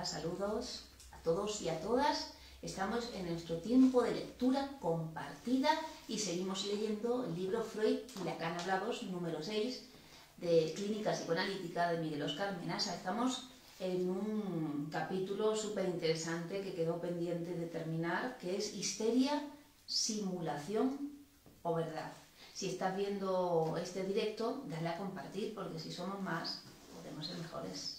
saludos a todos y a todas. Estamos en nuestro tiempo de lectura compartida y seguimos leyendo el libro Freud y Lacan hablados, número 6, de Clínica Psicoanalítica de Miguel Óscar Menasa. Estamos en un capítulo súper interesante que quedó pendiente de terminar, que es histeria, simulación o verdad. Si estás viendo este directo, dale a compartir, porque si somos más, podemos ser mejores.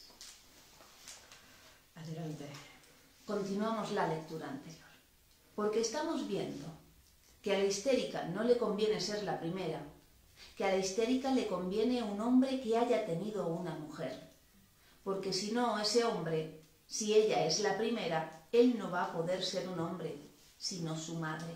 Adelante. Continuamos la lectura anterior, porque estamos viendo que a la histérica no le conviene ser la primera, que a la histérica le conviene un hombre que haya tenido una mujer, porque si no, ese hombre, si ella es la primera, él no va a poder ser un hombre, sino su madre.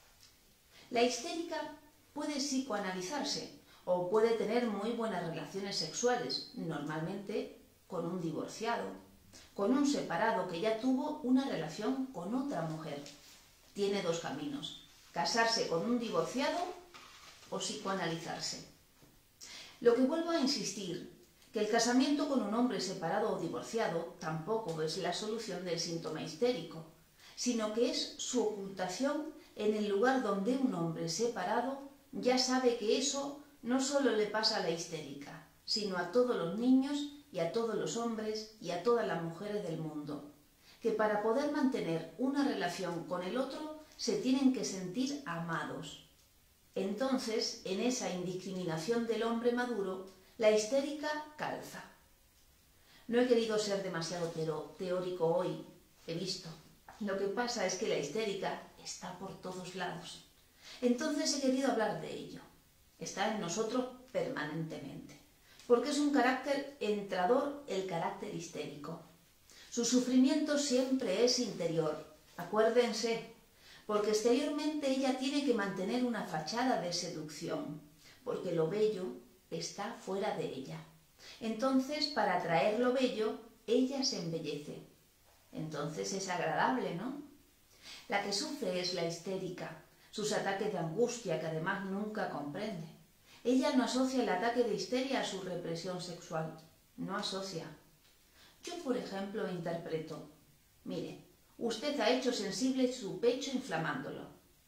La histérica puede psicoanalizarse o puede tener muy buenas relaciones sexuales, normalmente con un divorciado, con un separado que ya tuvo una relación con otra mujer. Tiene dos caminos: casarse con un divorciado o psicoanalizarse. Lo que vuelvo a insistir, que el casamiento con un hombre separado o divorciado tampoco es la solución del síntoma histérico, sino que es su ocultación en el lugar donde un hombre separado ya sabe que eso no solo le pasa a la histérica, sino a todos los niños y a todos los hombres y a todas las mujeres del mundo, que para poder mantener una relación con el otro se tienen que sentir amados. Entonces, en esa indiscriminación del hombre maduro, la histérica calza. No he querido ser demasiado teórico hoy, he visto. Lo que pasa es que la histérica está por todos lados. Entonces he querido hablar de ello. Está en nosotros permanentemente, porque es un carácter entrador el carácter histérico. Su sufrimiento siempre es interior, acuérdense, porque exteriormente ella tiene que mantener una fachada de seducción, porque lo bello está fuera de ella. Entonces, para atraer lo bello, ella se embellece. Entonces es agradable, ¿no? La que sufre es la histérica, sus ataques de angustia que además nunca comprende. Ella no asocia el ataque de histeria a su represión sexual, no asocia. Yo, por ejemplo, interpreto: mire, usted ha hecho sensible su pecho inflamándolo,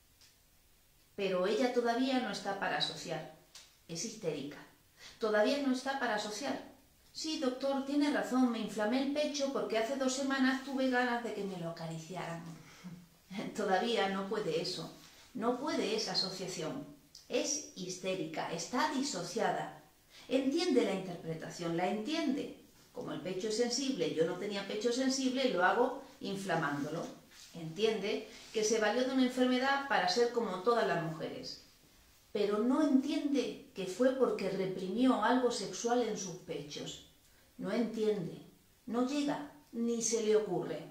pero ella todavía no está para asociar, es histérica, todavía no está para asociar. Sí, doctor, tiene razón, me inflamé el pecho porque hace 2 semanas tuve ganas de que me lo acariciaran. Todavía no puede eso, no puede esa asociación. Es histérica, está disociada. Entiende la interpretación, la entiende. Como el pecho es sensible, yo no tenía pecho sensible, lo hago inflamándolo. Entiende que se valió de una enfermedad para ser como todas las mujeres. Pero no entiende que fue porque reprimió algo sexual en sus pechos. No entiende, no llega, ni se le ocurre.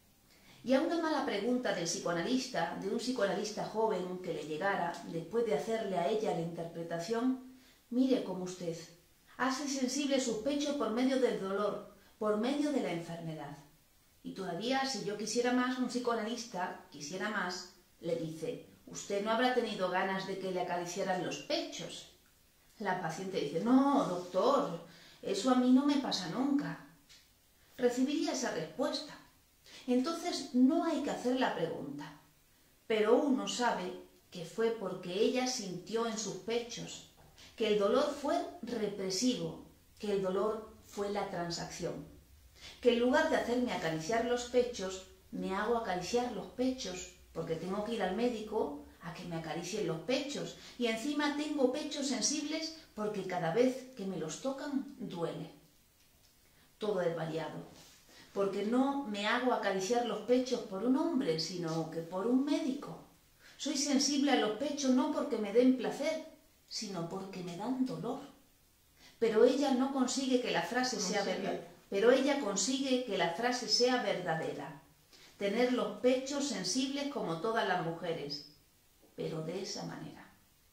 Y a una mala pregunta del psicoanalista, de un psicoanalista joven que le llegara, después de hacerle a ella la interpretación: mire cómo usted hace sensible sus pechos por medio del dolor, por medio de la enfermedad. Y todavía, si yo quisiera más, un psicoanalista quisiera más, le dice: usted no habrá tenido ganas de que le acariciaran los pechos. La paciente dice: no, doctor, eso a mí no me pasa nunca. Recibiría esa respuesta. Entonces no hay que hacer la pregunta, pero uno sabe que fue porque ella sintió en sus pechos, que el dolor fue represivo, que el dolor fue la transacción, que en lugar de hacerme acariciar los pechos, me hago acariciar los pechos, porque tengo que ir al médico a que me acaricien los pechos, y encima tengo pechos sensibles porque cada vez que me los tocan duele. Todo es variado. Porque no me hago acariciar los pechos por un hombre, sino que por un médico. Soy sensible a los pechos no porque me den placer, sino porque me dan dolor. Pero ella no consigue que la frase sea verdadera. Pero ella consigue que la frase sea verdadera. Tener los pechos sensibles como todas las mujeres, pero de esa manera.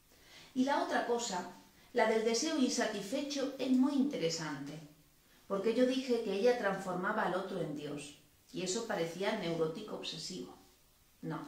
Y la otra cosa, la del deseo insatisfecho, es muy interesante. Porque yo dije que ella transformaba al otro en Dios, y eso parecía neurótico obsesivo. No.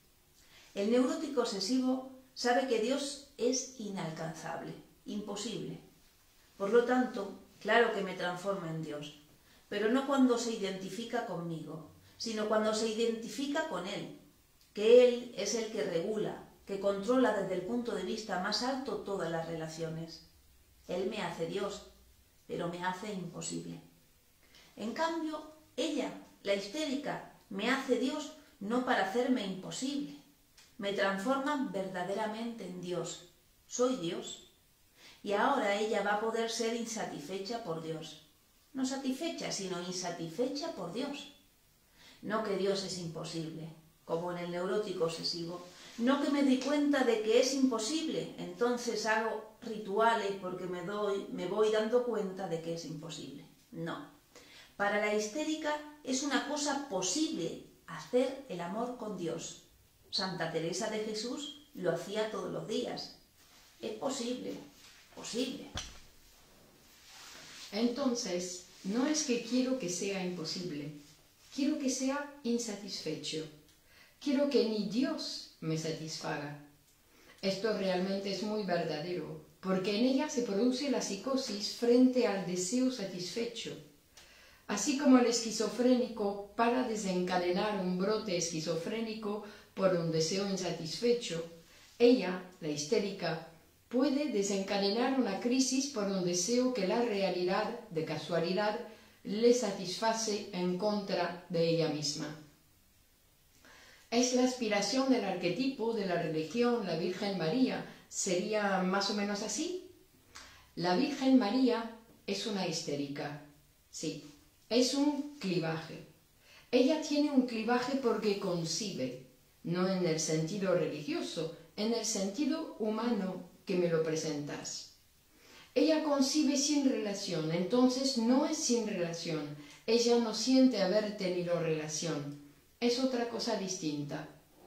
El neurótico obsesivo sabe que Dios es inalcanzable, imposible. Por lo tanto, claro que me transforma en Dios. pero no cuando se identifica conmigo, sino cuando se identifica con Él, que Él es el que regula, que controla desde el punto de vista más alto todas las relaciones. Él me hace Dios, pero me hace imposible. En cambio, ella, la histérica, me hace Dios no para hacerme imposible. Me transforma verdaderamente en Dios. Soy Dios. Y ahora ella va a poder ser insatisfecha por Dios. No satisfecha, sino insatisfecha por Dios. No que Dios es imposible, como en el neurótico obsesivo. No que me doy cuenta de que es imposible, entonces hago rituales porque me voy dando cuenta de que es imposible. No. Para la histérica es una cosa posible hacer el amor con Dios. Santa Teresa de Jesús lo hacía todos los días. Es posible, posible. Entonces, no es que quiero que sea imposible, quiero que sea insatisfecho. Quiero que ni Dios me satisfaga. Esto realmente es muy verdadero, porque en ella se produce la psicosis frente al deseo satisfecho. Así como el esquizofrénico, para desencadenar un brote esquizofrénico por un deseo insatisfecho, ella, la histérica, puede desencadenar una crisis por un deseo que la realidad, de casualidad, le satisface en contra de ella misma. Es la aspiración del arquetipo de la religión, la Virgen María. ¿Sería más o menos así? La Virgen María es una histérica. Sí, es un clivaje. Ella tiene un clivaje porque concibe, no en el sentido religioso, en el sentido humano que me lo presentas. Ella concibe sin relación, entonces no es sin relación. Ella no siente haber tenido relación. Es otra cosa distinta.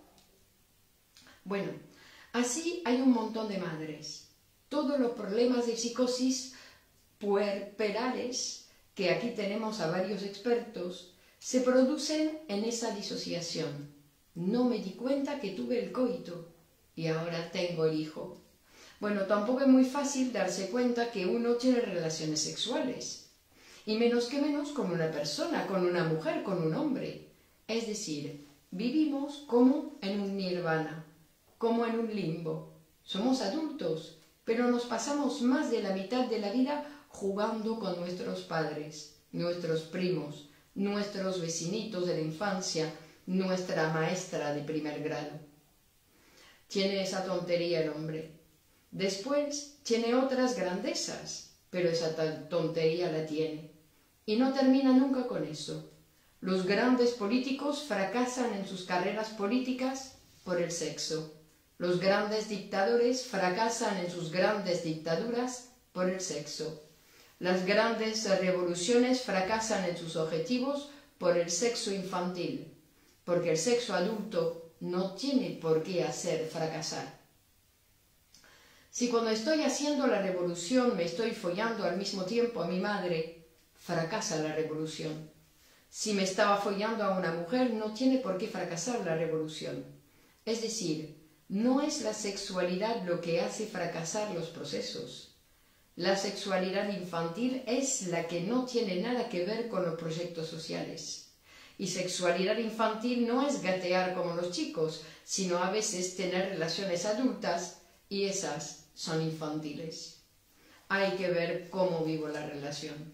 Bueno, así hay un montón de madres. Todos los problemas de psicosis puerperales, que aquí tenemos a varios expertos, se producen en esa disociación. No me di cuenta que tuve el coito y ahora tengo el hijo. Bueno, tampoco es muy fácil darse cuenta que uno tiene relaciones sexuales. Y menos que menos con una persona, con una mujer, con un hombre. Es decir, vivimos como en un nirvana, como en un limbo. Somos adultos, pero nos pasamos más de la mitad de la vida jugando con nuestros padres, nuestros primos, nuestros vecinitos de la infancia, nuestra maestra de primer grado. Tiene esa tontería el hombre. Después tiene otras grandezas, pero esa tontería la tiene. Y no termina nunca con eso. Los grandes políticos fracasan en sus carreras políticas por el sexo. Los grandes dictadores fracasan en sus grandes dictaduras por el sexo. Las grandes revoluciones fracasan en sus objetivos por el sexo infantil, porque el sexo adulto no tiene por qué hacer fracasar. Si cuando estoy haciendo la revolución me estoy follando al mismo tiempo a mi madre, fracasa la revolución. Si me estaba follando a una mujer, no tiene por qué fracasar la revolución. Es decir, no es la sexualidad lo que hace fracasar los procesos. La sexualidad infantil es la que no tiene nada que ver con los proyectos sociales. Y sexualidad infantil no es gatear como los chicos, sino a veces tener relaciones adultas y esas son infantiles. Hay que ver cómo vivo la relación.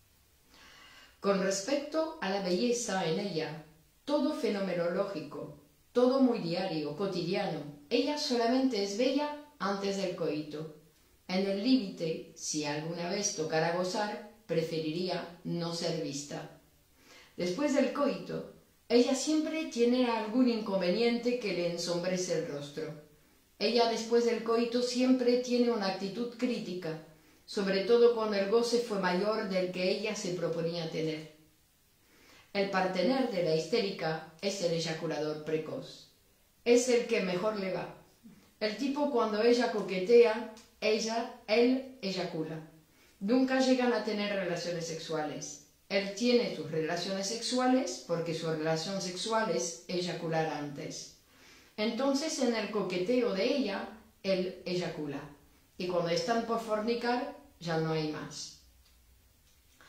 Con respecto a la belleza en ella, todo fenomenológico, todo muy diario, cotidiano, ella solamente es bella antes del coito. En el límite, si alguna vez tocara gozar, preferiría no ser vista. Después del coito, ella siempre tiene algún inconveniente que le ensombrece el rostro. Ella después del coito siempre tiene una actitud crítica, sobre todo cuando el goce fue mayor del que ella se proponía tener. El partener de la histérica es el eyaculador precoz. Es el que mejor le va. El tipo cuando ella coquetea, él eyacula. Nunca llegan a tener relaciones sexuales. Él tiene sus relaciones sexuales porque su relación sexual es eyacular antes. Entonces en el coqueteo de ella, él eyacula. Y cuando están por fornicar, ya no hay más.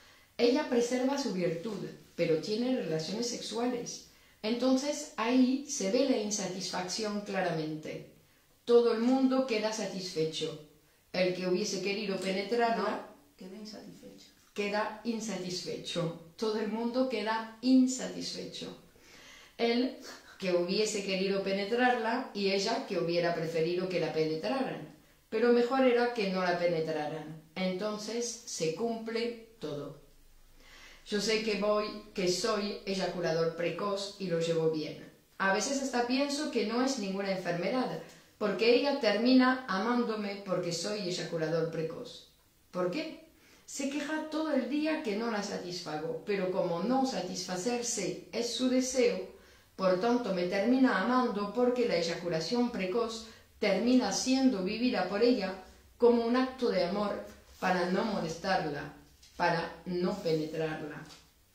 ella preserva su virtud, pero tiene relaciones sexuales. Entonces ahí se ve la insatisfacción claramente. Todo el mundo queda satisfecho. El que hubiese querido penetrarla... No, queda insatisfecho. Queda insatisfecho. Todo el mundo queda insatisfecho. Él que hubiese querido penetrarla y ella que hubiera preferido que la penetraran. Pero mejor era que no la penetraran. Entonces se cumple todo. Yo sé que soy eyaculador precoz y lo llevo bien. A veces hasta pienso que no es ninguna enfermedad, porque ella termina amándome porque soy eyaculador precoz. ¿Por qué? Se queja todo el día que no la satisfago, pero como no satisfacerse es su deseo, por tanto me termina amando porque la eyaculación precoz termina siendo vivida por ella como un acto de amor para no molestarla, para no penetrarla.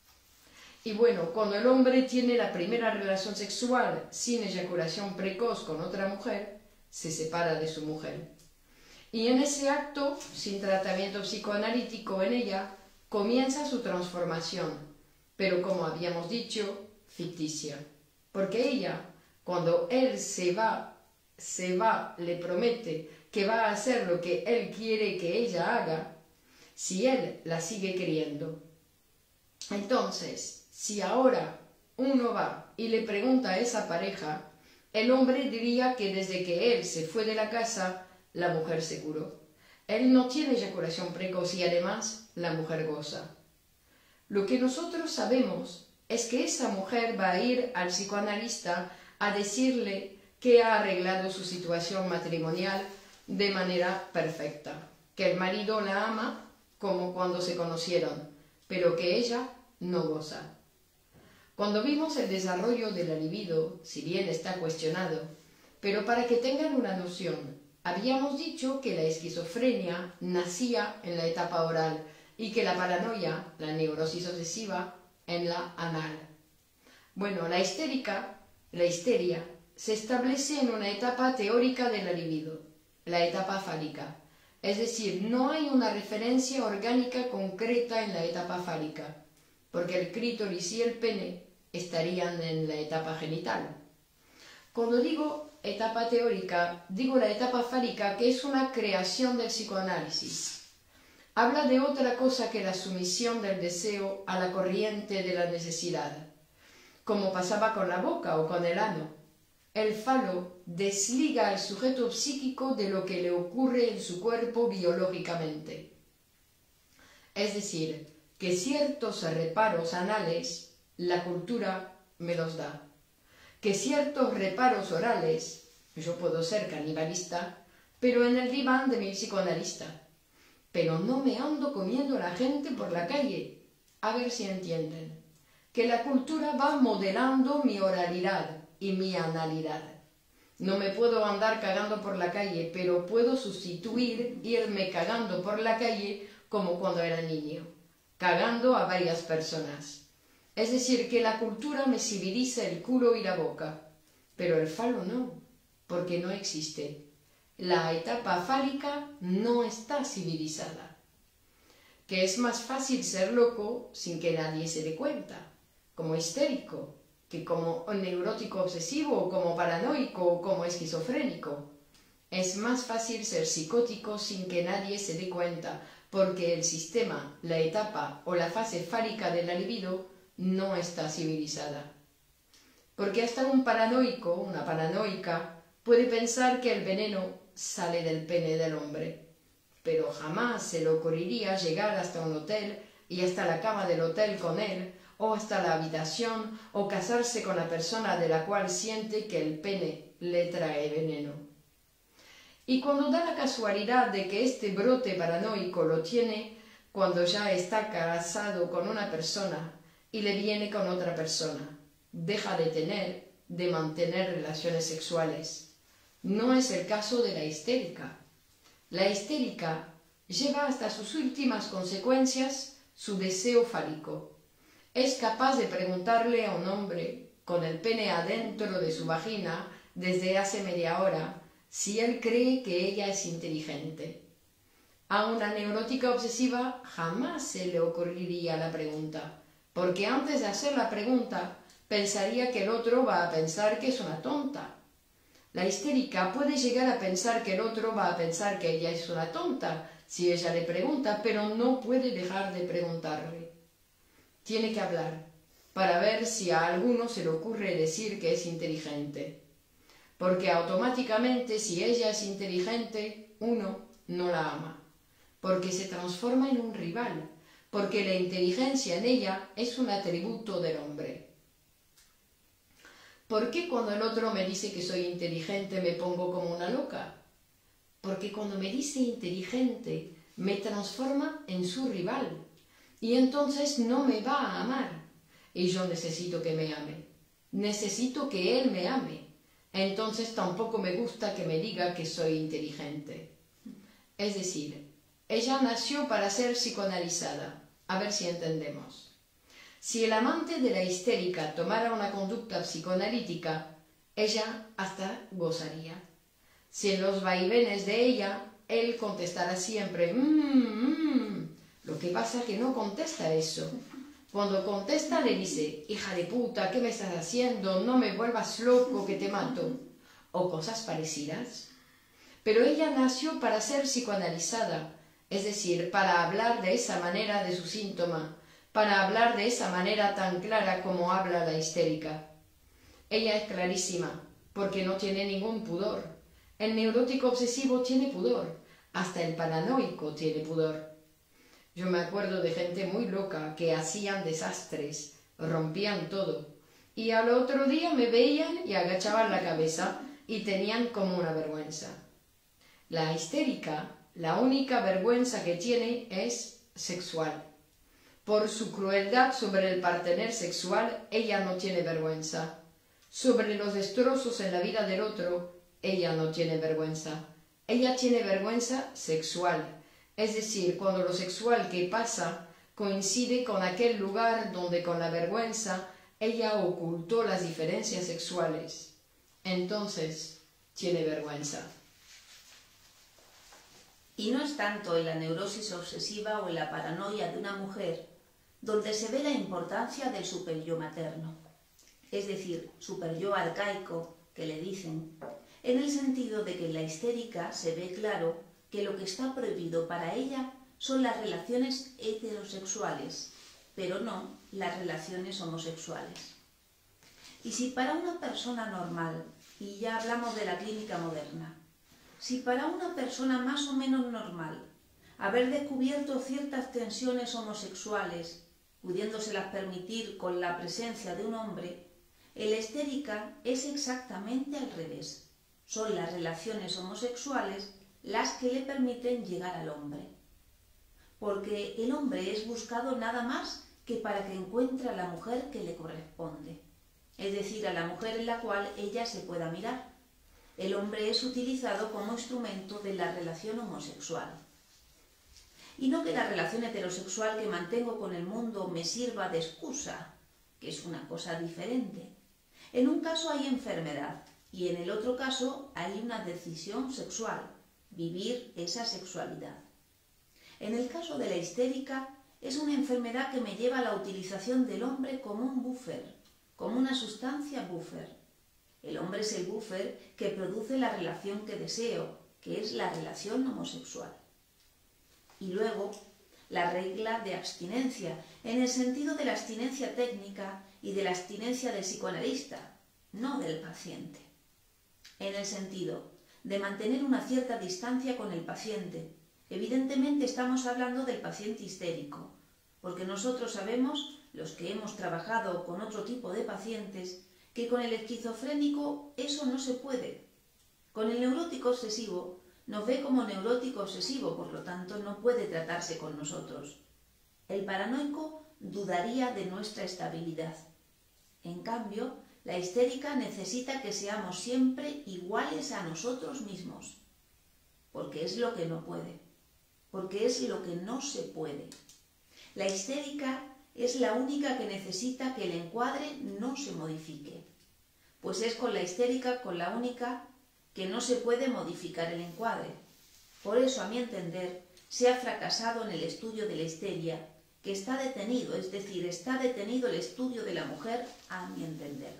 Y bueno, cuando el hombre tiene la primera relación sexual sin eyaculación precoz con otra mujer, se separa de su mujer. Y en ese acto, sin tratamiento psicoanalítico en ella, comienza su transformación, pero como habíamos dicho, ficticia. Porque ella, cuando él se va, le promete que va a hacer lo que él quiere que ella haga, si él la sigue queriendo. Entonces, si ahora uno va y le pregunta a esa pareja, el hombre diría que desde que él se fue de la casa, la mujer se curó. Él no tiene eyaculación precoz y además la mujer goza. Lo que nosotros sabemos es que esa mujer va a ir al psicoanalista a decirle que ha arreglado su situación matrimonial de manera perfecta, que el marido la ama como cuando se conocieron, pero que ella no goza. Cuando vimos el desarrollo de la libido, si bien está cuestionado, pero para que tengan una noción, habíamos dicho que la esquizofrenia nacía en la etapa oral y que la paranoia, la neurosis obsesiva, en la anal. Bueno, la histeria, se establece en una etapa teórica de la libido, la etapa fálica. Es decir, no hay una referencia orgánica concreta en la etapa fálica, porque el clítoris y el pene estarían en la etapa genital. Cuando digo etapa teórica, digo la etapa fálica, que es una creación del psicoanálisis. Habla de otra cosa que la sumisión del deseo a la corriente de la necesidad, como pasaba con la boca o con el ano. El falo desliga al sujeto psíquico de lo que le ocurre en su cuerpo biológicamente. Es decir, que ciertos reparos anales la cultura me los da, que ciertos reparos orales, yo puedo ser canibalista, pero en el diván de mi psicoanalista, pero no me ando comiendo a la gente por la calle. A ver si entienden, que la cultura va modelando mi oralidad y mi analidad. No me puedo andar cagando por la calle, pero puedo sustituir irme cagando por la calle como cuando era niño, cagando a varias personas. Es decir, que la cultura me civiliza el culo y la boca, pero el falo no, porque no existe. La etapa fálica no está civilizada. Que es más fácil ser loco sin que nadie se dé cuenta, como histérico, que como neurótico obsesivo, o como paranoico, o como esquizofrénico. Es más fácil ser psicótico sin que nadie se dé cuenta, porque el sistema, la etapa o la fase fálica de la libido no está civilizada. Porque hasta un paranoico, una paranoica, puede pensar que el veneno sale del pene del hombre, pero jamás se le ocurriría llegar hasta un hotel y hasta la cama del hotel con él, o hasta la habitación, o casarse con la persona de la cual siente que el pene le trae veneno. Y cuando da la casualidad de que este brote paranoico lo tiene cuando ya está casado con una persona y le viene con otra persona, deja de mantener relaciones sexuales. No es el caso de la histérica. La histérica lleva hasta sus últimas consecuencias su deseo fálico. Es capaz de preguntarle a un hombre con el pene adentro de su vagina desde hace media hora si él cree que ella es inteligente. A una neurótica obsesiva jamás se le ocurriría la pregunta, porque antes de hacer la pregunta pensaría que el otro va a pensar que es una tonta. La histérica puede llegar a pensar que el otro va a pensar que ella es una tonta si ella le pregunta, pero no puede dejar de preguntarle. Tiene que hablar para ver si a alguno se le ocurre decir que es inteligente. Porque automáticamente, si ella es inteligente, uno no la ama. Porque se transforma en un rival. Porque la inteligencia en ella es un atributo del hombre. ¿Por qué cuando el otro me dice que soy inteligente me pongo como una loca? Porque cuando me dice inteligente me transforma en su rival. Y entonces no me va a amar. Y yo necesito que me ame. Necesito que él me ame. Entonces tampoco me gusta que me diga que soy inteligente. Es decir, ella nació para ser psicoanalizada. A ver si entendemos. Si el amante de la histérica tomara una conducta psicoanalítica, ella hasta gozaría. Si en los vaivenes de ella, él contestará siempre Lo que pasa es que no contesta eso. Cuando contesta le dice, hija de puta, ¿qué me estás haciendo? No me vuelvas loco que te mato. O cosas parecidas. Pero ella nació para ser psicoanalizada, es decir, para hablar de esa manera de su síntoma, para hablar de esa manera tan clara como habla la histérica. Ella es clarísima, porque no tiene ningún pudor. El neurótico obsesivo tiene pudor, hasta el paranoico tiene pudor. Yo me acuerdo de gente muy loca que hacían desastres, rompían todo, y al otro día me veían y agachaban la cabeza y tenían como una vergüenza. La histérica, la única vergüenza que tiene es sexual. Por su crueldad sobre el partener sexual, ella no tiene vergüenza. Sobre los destrozos en la vida del otro, ella no tiene vergüenza. Ella tiene vergüenza sexual, es decir, cuando lo sexual que pasa coincide con aquel lugar donde con la vergüenza ella ocultó las diferencias sexuales. Entonces, tiene vergüenza. Y no es tanto en la neurosis obsesiva o en la paranoia de una mujer donde se ve la importancia del superyo materno, es decir, superyo arcaico, que le dicen, en el sentido de que en la histérica se ve claro que lo que está prohibido para ella son las relaciones heterosexuales, pero no las relaciones homosexuales. Y si para una persona normal, y ya hablamos de la clínica moderna, si para una persona más o menos normal haber descubierto ciertas tensiones homosexuales, pudiéndoselas permitir con la presencia de un hombre, en la histérica es exactamente al revés. Son las relaciones homosexuales las que le permiten llegar al hombre. Porque el hombre es buscado nada más que para que encuentre a la mujer que le corresponde, es decir, a la mujer en la cual ella se pueda mirar. El hombre es utilizado como instrumento de la relación homosexual. Y no que la relación heterosexual que mantengo con el mundo me sirva de excusa, que es una cosa diferente. En un caso hay enfermedad y en el otro caso hay una decisión sexual, vivir esa sexualidad. En el caso de la histérica es una enfermedad que me lleva a la utilización del hombre como un buffer, como una sustancia buffer. El hombre es el buffer que produce la relación que deseo, que es la relación homosexual. Y luego, la regla de abstinencia, en el sentido de la abstinencia técnica y de la abstinencia del psicoanalista, no del paciente. En el sentido de mantener una cierta distancia con el paciente. Evidentemente estamos hablando del paciente histérico, porque nosotros sabemos, los que hemos trabajado con otro tipo de pacientes, que con el esquizofrénico eso no se puede. Con el neurótico obsesivo nos ve como neurótico obsesivo, por lo tanto no puede tratarse con nosotros. El paranoico dudaría de nuestra estabilidad. En cambio, la histérica necesita que seamos siempre iguales a nosotros mismos, porque es lo que no puede, porque es lo que no se puede. La histérica es la única que necesita que el encuadre no se modifique, pues es con la histérica con la única que no se puede modificar el encuadre. Por eso, a mi entender, se ha fracasado en el estudio de la histeria, que está detenido, es decir, está detenido el estudio de la mujer, a mi entender.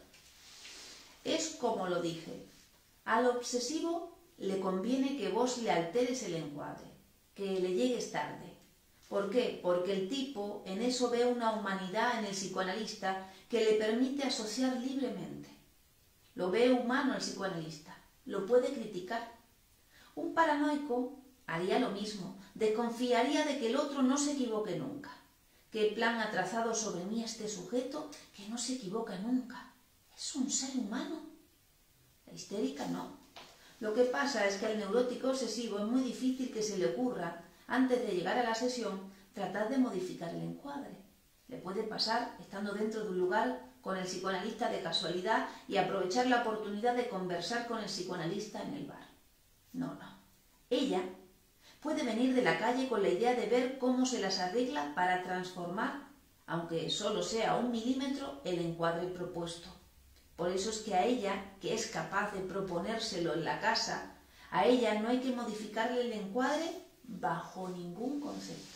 Es como lo dije, al obsesivo le conviene que vos le alteres el encuadre, que le llegues tarde. ¿Por qué? Porque el tipo en eso ve una humanidad en el psicoanalista que le permite asociar libremente. Lo ve humano el psicoanalista, lo puede criticar. Un paranoico haría lo mismo, desconfiaría de que el otro no se equivoque nunca. ¿Qué plan ha trazado sobre mí este sujeto que no se equivoca nunca? ¿Es un ser humano? La histérica no. Lo que pasa es que al neurótico obsesivo es muy difícil que se le ocurra, antes de llegar a la sesión, tratar de modificar el encuadre. Le puede pasar estando dentro de un lugar con el psicoanalista de casualidad y aprovechar la oportunidad de conversar con el psicoanalista en el bar. No. Ella puede venir de la calle con la idea de ver cómo se las arregla para transformar, aunque solo sea 1 milímetro, el encuadre propuesto. Por eso es que a ella, que es capaz de proponérselo en la casa, a ella no hay que modificarle el encuadre bajo ningún concepto.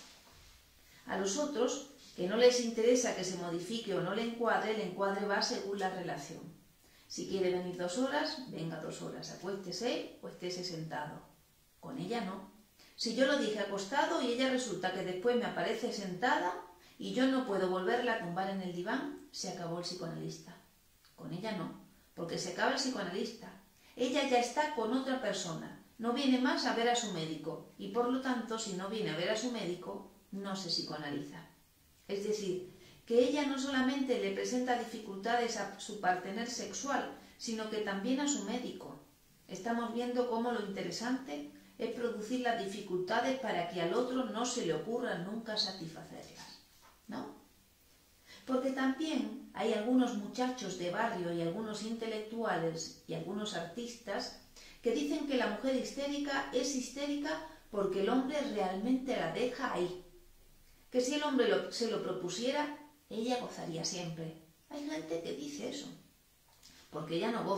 A los otros, que no les interesa que se modifique o no el encuadre va según la relación. Si quiere venir 2 horas, venga 2 horas, acuéstese o estése sentado. Con ella no. Si yo lo dije acostado y ella resulta que después me aparece sentada y yo no puedo volverla a tumbar en el diván, se acabó el psicoanalista. Con ella no, porque se acaba el psicoanalista. Ella ya está con otra persona, no viene más a ver a su médico y por lo tanto, si no viene a ver a su médico, no se psicoanaliza. Es decir, que ella no solamente le presenta dificultades a su partener sexual, sino que también a su médico. Estamos viendo cómo lo interesante es producir las dificultades para que al otro no se le ocurra nunca satisfacerlas, ¿no? Porque también hay algunos muchachos de barrio y algunos intelectuales y algunos artistas que dicen que la mujer histérica es histérica porque el hombre realmente la deja ahí. Que si el hombre se lo propusiera, ella gozaría siempre. Hay gente que dice eso, porque ella no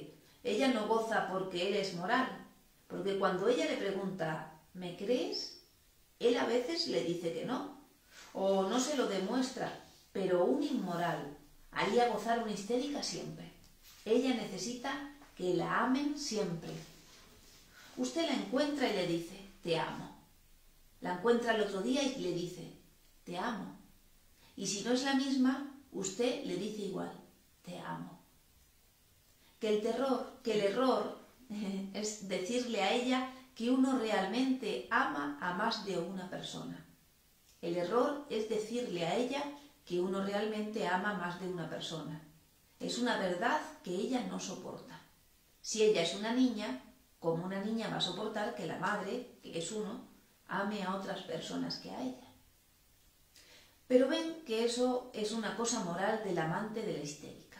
goza porque él es moral. Porque cuando ella le pregunta, ¿me crees?, él a veces le dice que no, o no se lo demuestra, pero un inmoral haría gozar una histérica siempre. Ella necesita que la amen siempre. Usted la encuentra y le dice, te amo. La encuentra el otro día y le dice, te amo. Y si no es la misma, usted le dice igual, te amo. Que el error es decirle a ella que uno realmente ama a más de una persona. El error es decirle a ella que uno realmente ama a más de una persona. Es una verdad que ella no soporta. Si ella es una niña, ¿cómo una niña va a soportar que la madre, que es uno, ame a otras personas que a ella? Pero ven que eso es una cosa moral del amante de la histérica.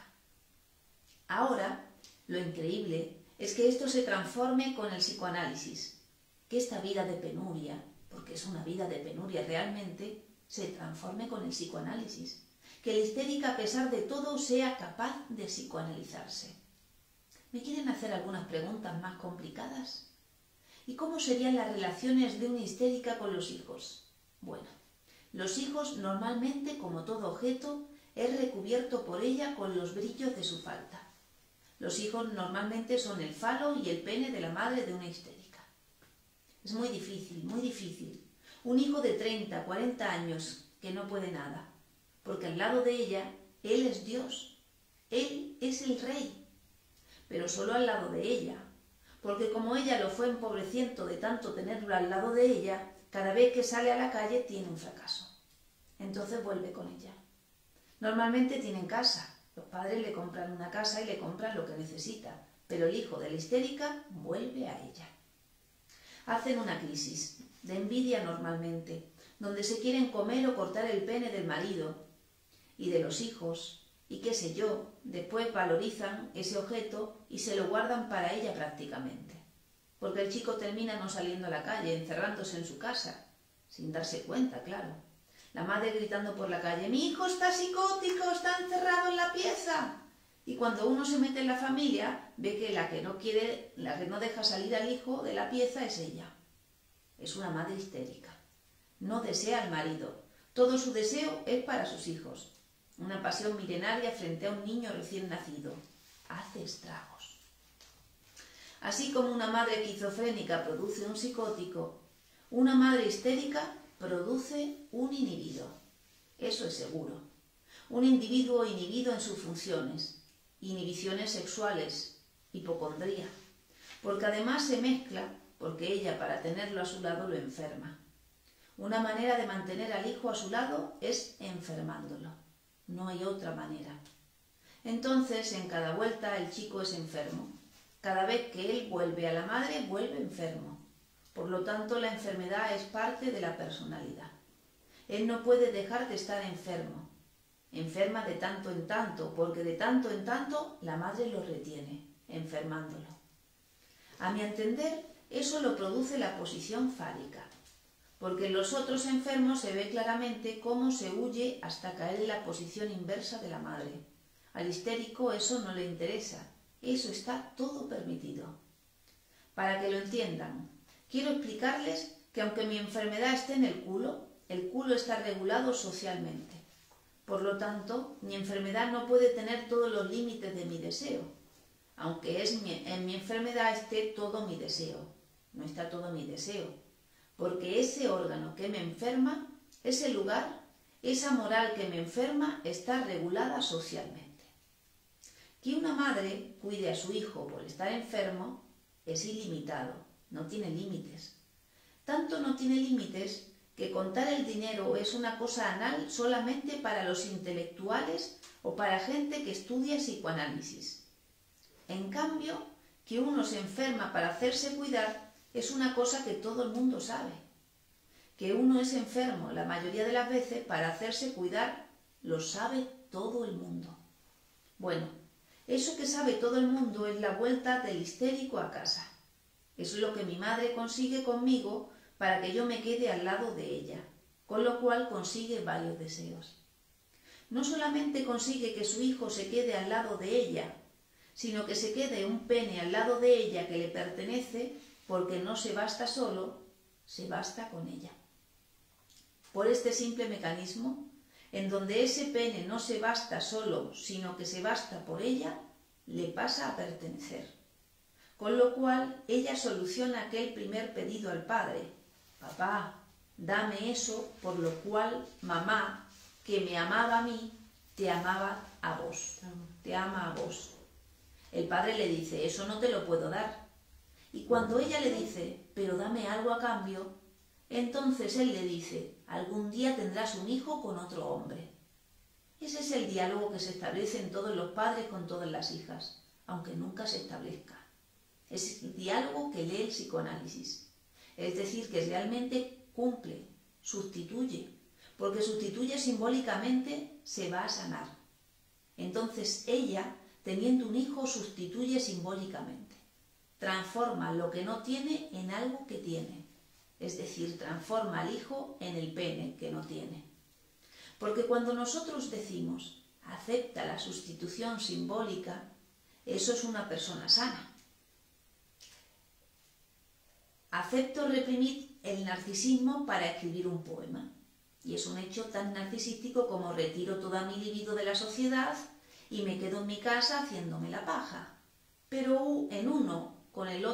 Ahora, lo increíble es que esto se transforme con el psicoanálisis, que esta vida de penuria, porque es una vida de penuria realmente, se transforme con el psicoanálisis, que la histérica a pesar de todo sea capaz de psicoanalizarse. ¿Me quieren hacer algunas preguntas más complicadas? ¿Y cómo serían las relaciones de una histérica con los hijos? Bueno, los hijos normalmente, como todo objeto, es recubierto por ella con los brillos de su falta. Los hijos normalmente son el falo y el pene de la madre de una histérica. Es muy difícil, muy difícil. Un hijo de 30, 40 años que no puede nada, porque al lado de ella, él es Dios, él es el rey, pero solo al lado de ella, porque como ella lo fue empobreciendo de tanto tenerlo al lado de ella, cada vez que sale a la calle tiene un fracaso. Entonces vuelve con ella. Normalmente tienen casa. Los padres le compran una casa y le compran lo que necesita, pero el hijo de la histérica vuelve a ella. Hacen una crisis de envidia normalmente, donde se quieren comer o cortar el pene del marido y de los hijos, y qué sé yo, después valorizan ese objeto y se lo guardan para ella prácticamente. Porque el chico termina no saliendo a la calle, encerrándose en su casa, sin darse cuenta, claro. La madre gritando por la calle, mi hijo está psicótico, está encerrado en la pieza. Y cuando uno se mete en la familia, ve que la que no deja salir al hijo de la pieza es ella. es una madre histérica. No desea al marido. Todo su deseo es para sus hijos. Una pasión milenaria frente a un niño recién nacido. Hace estragos. Así como una madre esquizofrénica produce un psicótico, una madre histérica produce un inhibido. Eso es seguro. Un individuo inhibido en sus funciones, inhibiciones sexuales, hipocondría, porque además se mezcla, porque ella para tenerlo a su lado lo enferma. Una manera de mantener al hijo a su lado es enfermándolo. No hay otra manera. Entonces, en cada vuelta el chico es enfermo. Cada vez que él vuelve a la madre, vuelve enfermo. Por lo tanto, la enfermedad es parte de la personalidad. Él no puede dejar de estar enfermo. Enferma de tanto en tanto, porque de tanto en tanto la madre lo retiene, enfermándolo. A mi entender, eso lo produce la posición fálica, porque en los otros enfermos se ve claramente cómo se huye hasta caer en la posición inversa de la madre. Al histérico eso no le interesa, eso está todo permitido. Para que lo entiendan, quiero explicarles que aunque mi enfermedad esté en el culo está regulado socialmente. Por lo tanto, mi enfermedad no puede tener todos los límites de mi deseo, aunque en mi enfermedad esté todo mi deseo. No está todo mi deseo, porque ese órgano que me enferma, ese lugar, esa moral que me enferma, está regulada socialmente. Que una madre cuide a su hijo por estar enfermo es ilimitado, no tiene límites. Tanto no tiene límites que contar el dinero es una cosa anal solamente para los intelectuales o para gente que estudia psicoanálisis. En cambio, que uno se enferma para hacerse cuidar es una cosa que todo el mundo sabe. Que uno es enfermo la mayoría de las veces para hacerse cuidar lo sabe todo el mundo. Bueno, eso que sabe todo el mundo es la vuelta del histérico a casa. Es lo que mi madre consigue conmigo para que yo me quede al lado de ella, con lo cual consigue varios deseos. No solamente consigue que su hijo se quede al lado de ella, sino que se quede un pene al lado de ella que le pertenece, porque no se basta solo, se basta con ella. Por este simple mecanismo, en donde ese pene no se basta solo, sino que se basta por ella, le pasa a pertenecer. Con lo cual, ella soluciona aquel primer pedido al padre: papá, dame eso por lo cual mamá, que me amaba a mí, te amaba a vos, te ama a vos. El padre le dice: eso no te lo puedo dar. Y cuando ella le dice: pero dame algo a cambio, entonces él le dice: algún día tendrás un hijo con otro hombre. Ese es el diálogo que se establece en todos los padres con todas las hijas, aunque nunca se establezca. Es el diálogo que lee el psicoanálisis. Es decir, que realmente cumple, sustituye, porque sustituye simbólicamente, se va a sanar. Entonces ella, teniendo un hijo, sustituye simbólicamente. Transforma lo que no tiene en algo que tiene. Es decir, transforma al hijo en el pene que no tiene. Porque cuando nosotros decimos acepta la sustitución simbólica, eso es una persona sana. Acepto reprimir el narcisismo para escribir un poema. Y es un hecho tan narcisístico como retiro toda mi libido de la sociedad y me quedo en mi casa haciéndome la paja. Pero en uno con el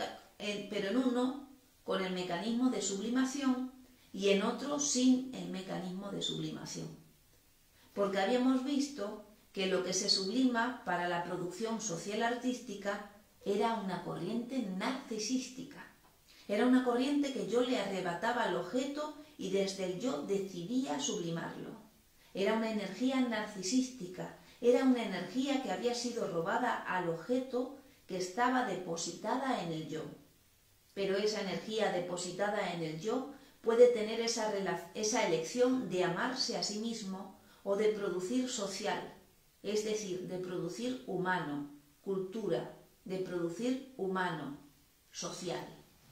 mecanismo de sublimación y en otro sin el mecanismo de sublimación. Porque habíamos visto que lo que se sublima para la producción social artística era una corriente narcisística. Era una corriente que yo le arrebataba al objeto y desde el yo decidía sublimarlo. Era una energía narcisística, era una energía que había sido robada al objeto que estaba depositada en el yo. Pero esa energía depositada en el yo puede tener esa elección de amarse a sí mismo o de producir social, es decir, de producir humano, cultura, de producir humano, social.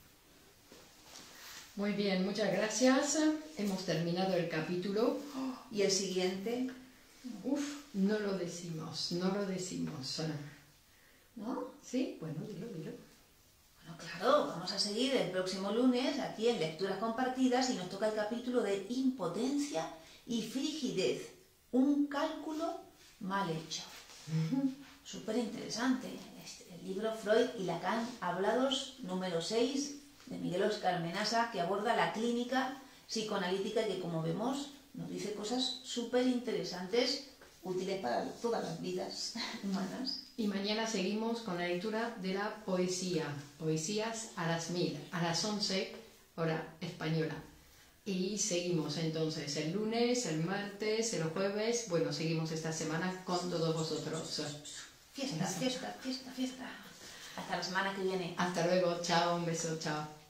Muy bien, muchas gracias. Hemos terminado el capítulo. ¿Y el siguiente? No lo decimos. ¿No? ¿Sí? Bueno, dilo. Bueno, claro, vamos a seguir el próximo lunes aquí en Lecturas Compartidas y nos toca el capítulo de impotencia y frigidez. Un cálculo mal hecho. Súper interesante. El libro Freud y Lacan hablados número 6 de Miguel Óscar Menasa, que aborda la clínica psicoanalítica y que, como vemos, nos dice cosas súper interesantes, útiles para todas las vidas humanas. Y mañana seguimos con la lectura de la poesía. Poesías a las 11, hora española. Y seguimos entonces el lunes, el martes, el jueves. Bueno, seguimos esta semana con todos vosotros. Fiesta, fiesta, fiesta, fiesta. Hasta la semana que viene. Hasta luego, chao, un beso, chao.